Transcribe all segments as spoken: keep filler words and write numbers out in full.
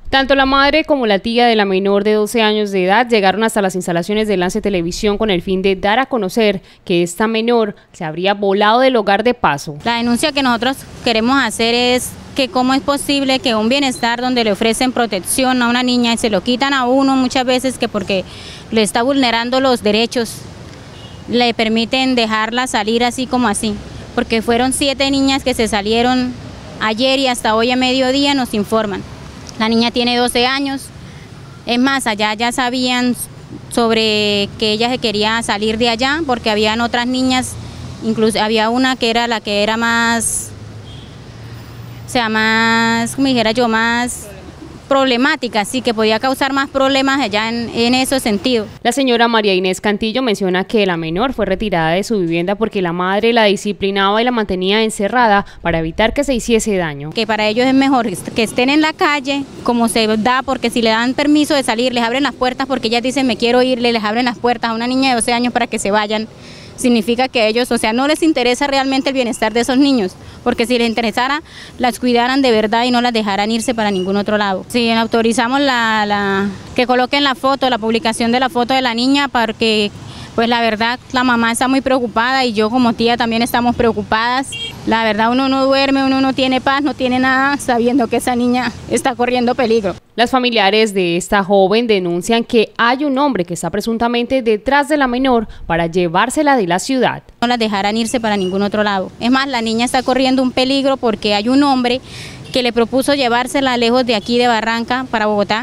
Tanto la madre como la tía de la menor de doce años de edad llegaron hasta las instalaciones de Lance Televisión con el fin de dar a conocer que esta menor se habría volado del hogar de paso. La denuncia que nosotros queremos hacer es que cómo es posible que un bienestar donde le ofrecen protección a una niña y se lo quitan a uno muchas veces que porque le está vulnerando los derechos, le permiten dejarla salir así como así, porque fueron siete niñas que se salieron ayer y hasta hoy a mediodía nos informan. La niña tiene doce años, es más, allá ya sabían sobre que ella se quería salir de allá porque habían otras niñas, incluso había una que era la que era más, o sea, más, como dijera yo, más problemática, sí, que podía causar más problemas allá en, en ese sentido. La señora María Inés Cantillo menciona que la menor fue retirada de su vivienda porque la madre la disciplinaba y la mantenía encerrada para evitar que se hiciese daño. Que para ellos es mejor que estén en la calle, como se da, porque si le dan permiso de salir, les abren las puertas, porque ellas dicen me quiero ir, les abren las puertas a una niña de doce años para que se vayan. Significa que ellos, o sea, no les interesa realmente el bienestar de esos niños, porque si les interesara, las cuidaran de verdad y no las dejaran irse para ningún otro lado. Sí, autorizamos la, la, que coloquen la foto, la publicación de la foto de la niña, porque pues la verdad la mamá está muy preocupada y yo como tía también estamos preocupadas. La verdad uno no duerme, uno no tiene paz, no tiene nada, sabiendo que esa niña está corriendo peligro. Las familiares de esta joven denuncian que hay un hombre que está presuntamente detrás de la menor para llevársela de la ciudad. No las dejarán irse para ningún otro lado. Es más, la niña está corriendo un peligro porque hay un hombre que le propuso llevársela lejos de aquí de Barranca para Bogotá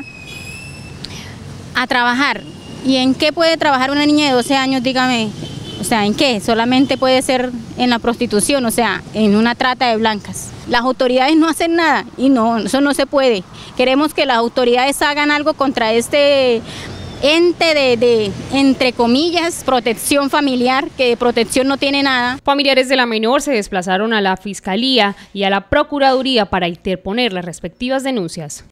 a trabajar. ¿Y en qué puede trabajar una niña de doce años? Dígame, o sea, ¿en qué? Solamente puede ser en la prostitución, o sea, en una trata de blancas. Las autoridades no hacen nada y no, eso no se puede. Queremos que las autoridades hagan algo contra este ente de, de, entre comillas, protección familiar, que de protección no tiene nada. Familiares de la menor se desplazaron a la Fiscalía y a la Procuraduría para interponer las respectivas denuncias.